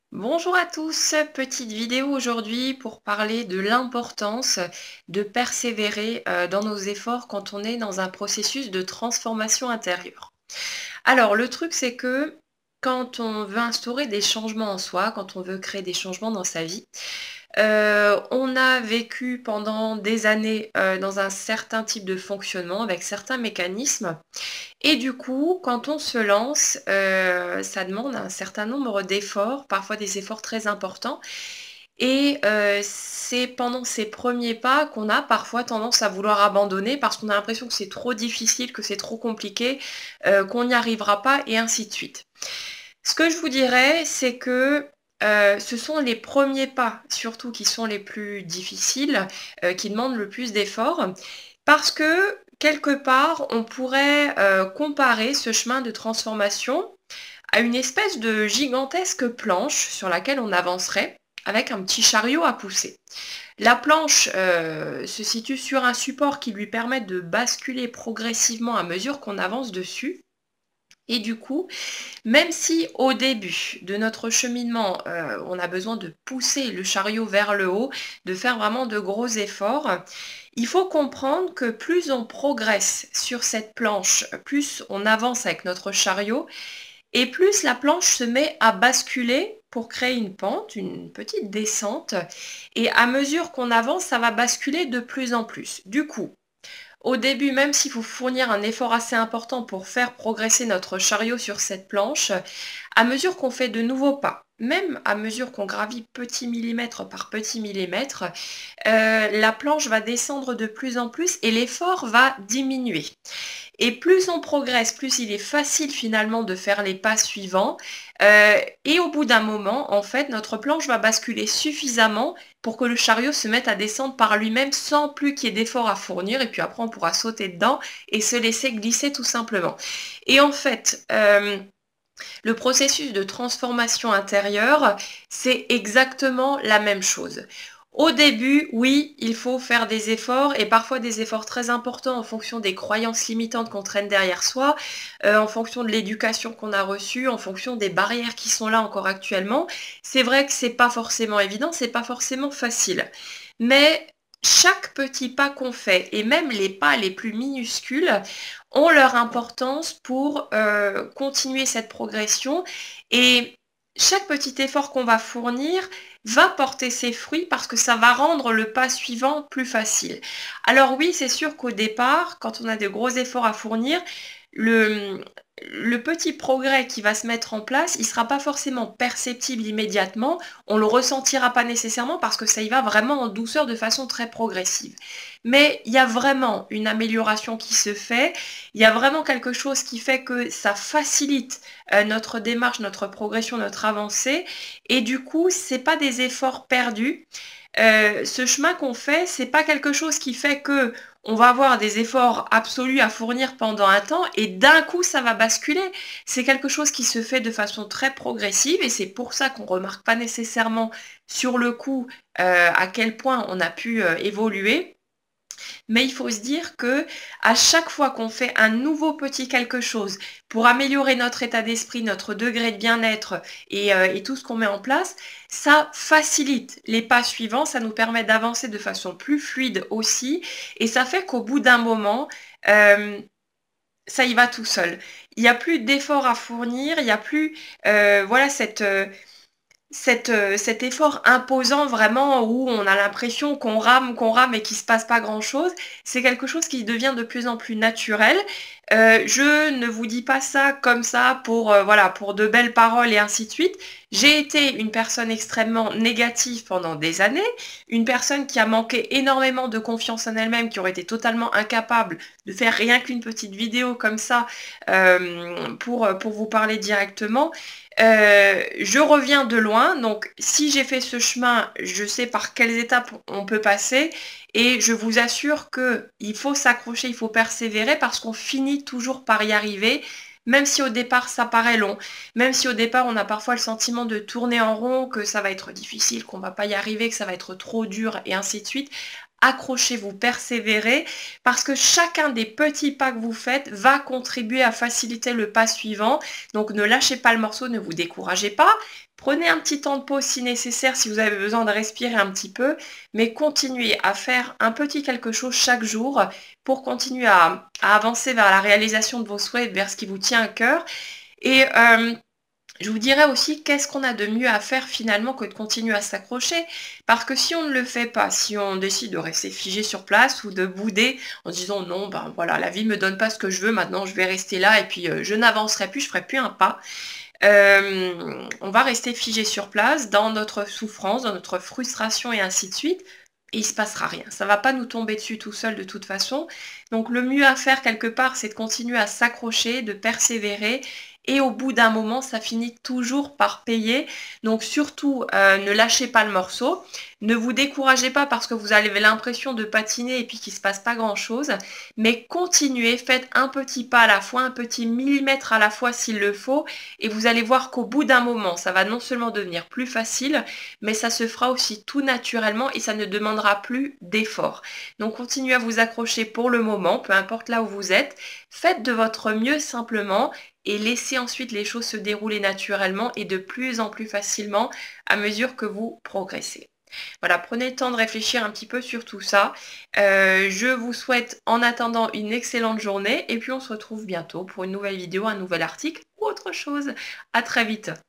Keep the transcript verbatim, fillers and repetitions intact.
Bonjour à tous, petite vidéo aujourd'hui pour parler de l'importance de persévérer euh, dans nos efforts quand on est dans un processus de transformation intérieure. Alors le truc c'est que quand on veut instaurer des changements en soi, quand on veut créer des changements dans sa vie, Heu, on a vécu pendant des années, heu, dans un certain type de fonctionnement avec certains mécanismes et du coup, quand on se lance, heu, ça demande un certain nombre d'efforts, parfois des efforts très importants et heu, c'est pendant ces premiers pas qu'on a parfois tendance à vouloir abandonner parce qu'on a l'impression que c'est trop difficile, que c'est trop compliqué, heu, qu'on n'y arrivera pas et ainsi de suite. Ce que je vous dirais, c'est que, heu, ce sont les premiers pas, surtout, qui sont les plus difficiles, heu, qui demandent le plus d'efforts. Parce que, quelque part, on pourrait, heu, comparer ce chemin de transformation à une espèce de gigantesque planche sur laquelle on avancerait avec un petit chariot à pousser. La planche, heu, se situe sur un support qui lui permet de basculer progressivement à mesure qu'on avance dessus et du coup, même si au début de notre cheminement, heu, on a besoin de pousser le chariot vers le haut, de faire vraiment de gros efforts, il faut comprendre que plus on progresse sur cette planche, plus on avance avec notre chariot et plus la planche se met à basculer pour créer une pente, une petite descente et à mesure qu'on avance, ça va basculer de plus en plus. Du coup, au début, même s'il faut fournir un effort assez important pour faire progresser notre chariot sur cette planche, à mesure qu'on fait de nouveaux pas, même à mesure qu'on gravit petit millimètre par petit millimètre, euh, la planche va descendre de plus en plus et l'effort va diminuer. Et plus on progresse, plus il est facile finalement de faire les pas suivants. Euh, et au bout d'un moment, en fait, notre planche va basculer suffisamment pour que le chariot se mette à descendre par lui-même sans plus qu'il y ait d'efforts à fournir. Et puis après, on pourra sauter dedans et se laisser glisser tout simplement. Et en fait, euh, le processus de transformation intérieure, c'est exactement la même chose. Au début, oui, il faut faire des efforts et parfois des efforts très importants en fonction des croyances limitantes qu'on traîne derrière soi, euh, en fonction de l'éducation qu'on a reçue, en fonction des barrières qui sont là encore actuellement. C'est vrai que c'est pas forcément évident, c'est pas forcément facile. Mais chaque petit pas qu'on fait, et même les pas les plus minuscules, ont leur importance pour euh, continuer cette progression. Et chaque petit effort qu'on va fournir va porter ses fruits parce que ça va rendre le pas suivant plus facile. Alors oui, c'est sûr qu'au départ, quand on a de gros efforts à fournir, le, le petit progrès qui va se mettre en place, il ne sera pas forcément perceptible immédiatement, on ne le ressentira pas nécessairement parce que ça y va vraiment en douceur de façon très progressive. Mais il y a vraiment une amélioration qui se fait, il y a vraiment quelque chose qui fait que ça facilite euh, notre démarche, notre progression, notre avancée, et du coup, c'est pas des efforts perdus. Euh, ce chemin qu'on fait, c'est pas quelque chose qui fait que on va avoir des efforts absolus à fournir pendant un temps et d'un coup ça va basculer. C'est quelque chose qui se fait de façon très progressive et c'est pour ça qu'on remarque pas nécessairement sur le coup euh, à quel point on a pu euh, évoluer. Mais il faut se dire que à chaque fois qu'on fait un nouveau petit quelque chose pour améliorer notre état d'esprit, notre degré de bien-être et, euh, et tout ce qu'on met en place, ça facilite les pas suivants, ça nous permet d'avancer de façon plus fluide aussi, et ça fait qu'au bout d'un moment, euh, ça y va tout seul. Il n'y a plus d'efforts à fournir, il n'y a plus euh, voilà cette euh, cette, euh, cet effort imposant vraiment où on a l'impression qu'on rame, qu'on rame et qu'il se passe pas grand-chose, c'est quelque chose qui devient de plus en plus naturel. Euh, je ne vous dis pas ça comme ça pour, euh, voilà, pour de belles paroles et ainsi de suite. J'ai été une personne extrêmement négative pendant des années, une personne qui a manqué énormément de confiance en elle-même, qui aurait été totalement incapable de faire rien qu'une petite vidéo comme ça euh, pour, pour vous parler directement. Euh, je reviens de loin, donc si j'ai fait ce chemin, je sais par quelles étapes on peut passer et je vous assure que il faut s'accrocher, il faut persévérer parce qu'on finit toujours par y arriver, même si au départ ça paraît long, même si au départ on a parfois le sentiment de tourner en rond, que ça va être difficile, qu'on va pas y arriver, que ça va être trop dur et ainsi de suite. accrochez-vous, persévérez, parce que chacun des petits pas que vous faites va contribuer à faciliter le pas suivant. Donc ne lâchez pas le morceau, ne vous découragez pas. Prenez un petit temps de pause si nécessaire, si vous avez besoin de respirer un petit peu, mais continuez à faire un petit quelque chose chaque jour pour continuer à, à avancer vers la réalisation de vos souhaits, vers ce qui vous tient à cœur. Et euh, je vous dirais aussi qu'est-ce qu'on a de mieux à faire finalement que de continuer à s'accrocher, parce que si on ne le fait pas, si on décide de rester figé sur place ou de bouder en disant non, ben voilà, la vie me donne pas ce que je veux, maintenant je vais rester là et puis euh, je n'avancerai plus, je ferai plus un pas. Euh, on va rester figé sur place dans notre souffrance, dans notre frustration et ainsi de suite. Et il se passera rien. Ça va pas nous tomber dessus tout seul de toute façon. Donc le mieux à faire quelque part, c'est de continuer à s'accrocher, de persévérer. Et au bout d'un moment, ça finit toujours par payer. Donc surtout, euh, ne lâchez pas le morceau. Ne vous découragez pas parce que vous avez l'impression de patiner et puis qu'il ne se passe pas grand-chose. Mais continuez, faites un petit pas à la fois, un petit millimètre à la fois s'il le faut. Et vous allez voir qu'au bout d'un moment, ça va non seulement devenir plus facile, mais ça se fera aussi tout naturellement et ça ne demandera plus d'effort. Donc continuez à vous accrocher pour le moment, peu importe là où vous êtes. Faites de votre mieux simplement et laissez ensuite les choses se dérouler naturellement et de plus en plus facilement à mesure que vous progressez. Voilà, prenez le temps de réfléchir un petit peu sur tout ça. Euh, je vous souhaite en attendant une excellente journée et puis on se retrouve bientôt pour une nouvelle vidéo, un nouvel article ou autre chose. À très vite.